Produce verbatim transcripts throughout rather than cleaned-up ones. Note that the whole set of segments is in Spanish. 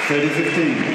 thirty fifteen.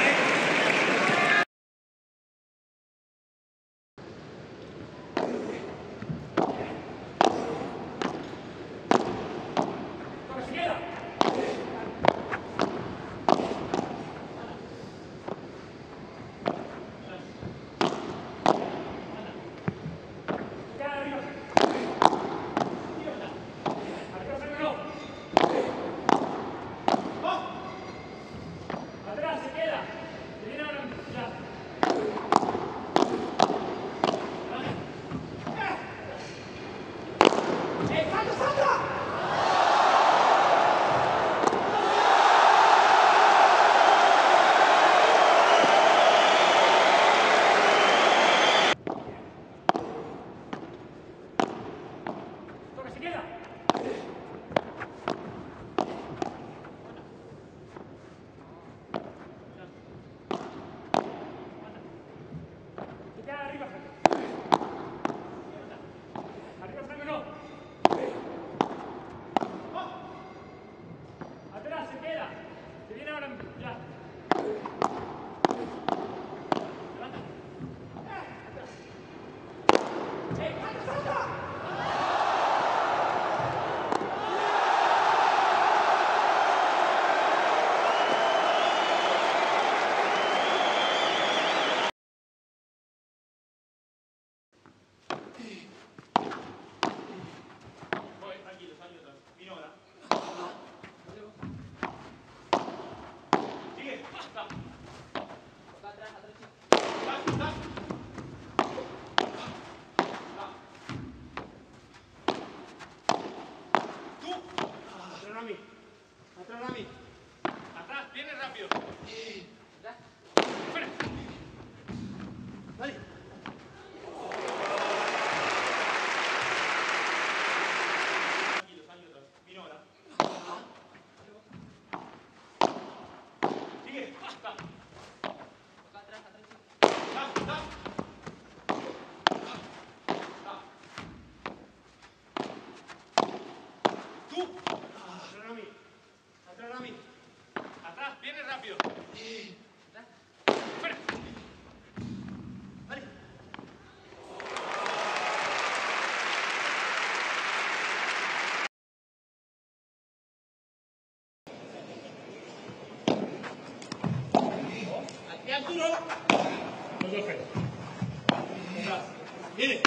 Viene.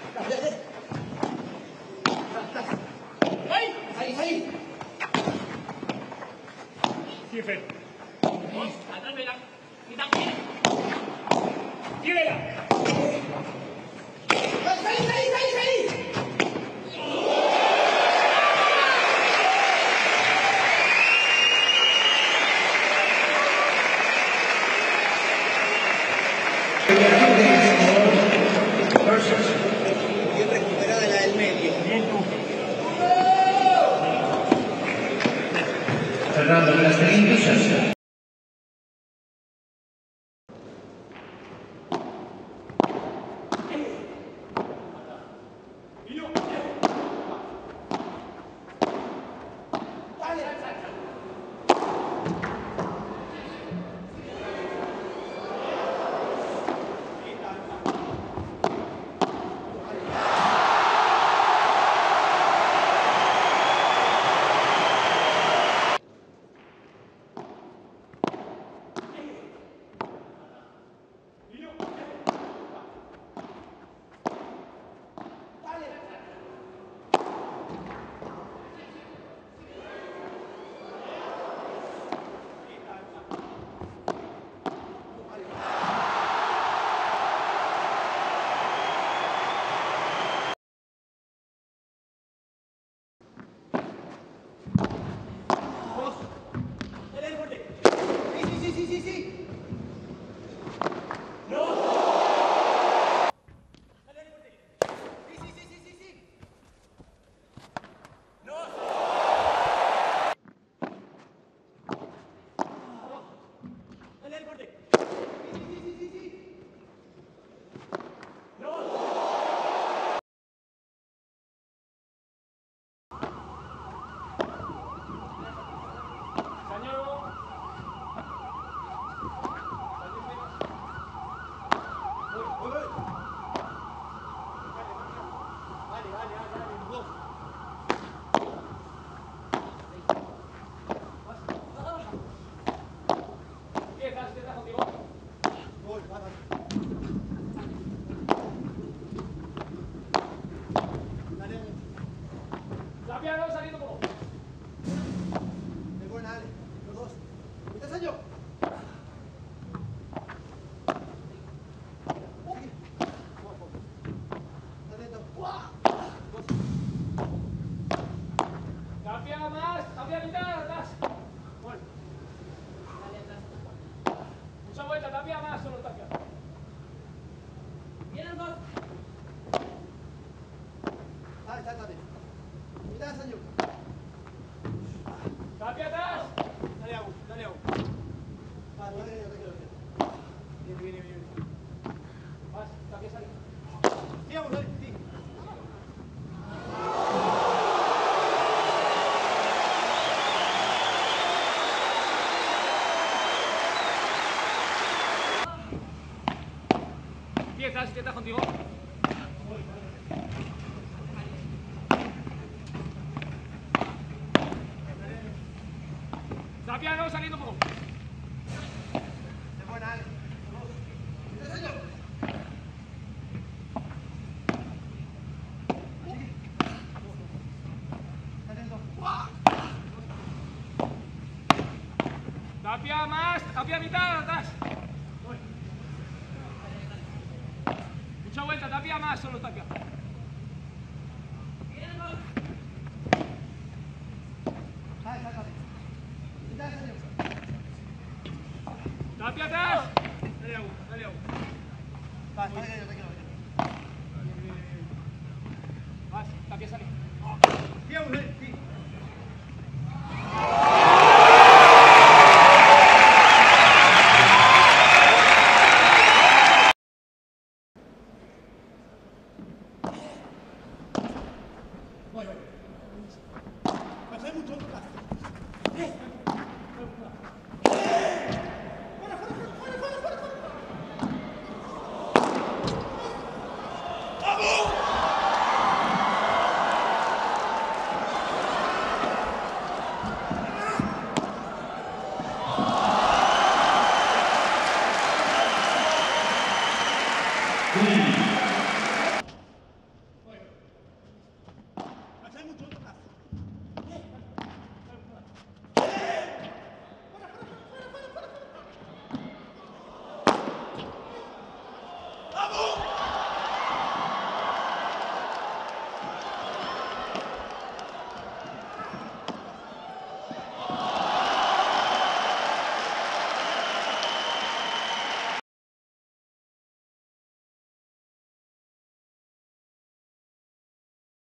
Ahí, ahí, ahí. Sí, Fer. Vamos, atrás de la. Quita, viene. Tírela. ¡Salí, salí, salí, salí! Bien recuperada la del medio. Fernando Castellín, Sasha. Tapia, no, saliendo poco. De buena, dale. Los dos. ¿Estás año? Tapia más, tapia mitad, atrás. Gol. Mucha vuelta, tapia más, solo tapia. Vienen dos. Dale, sácate. Mitad, año. Tapia atrás. Dale, Agu, dale, Agu. Vale, dale, yo te quiero ver. Viene, viene, viene. Más, tapia saliendo. Sí, Agu, dale, sí. Empiezas, intentas contigo. Tapia, no, saliendo poco. De buena, dale. Los dos. ¿Estás año? Tapia más, tapia mitad, atrás. Mucha vuelta, tapia más, solo tapia. Dale, sácate. Mitad, año. Tapia atrás. Dale, Agu, dale, Agu. Vale, dale, yo te quiero ver. Más, tapia saliendo. Sí, Agu, dale, sí. Three.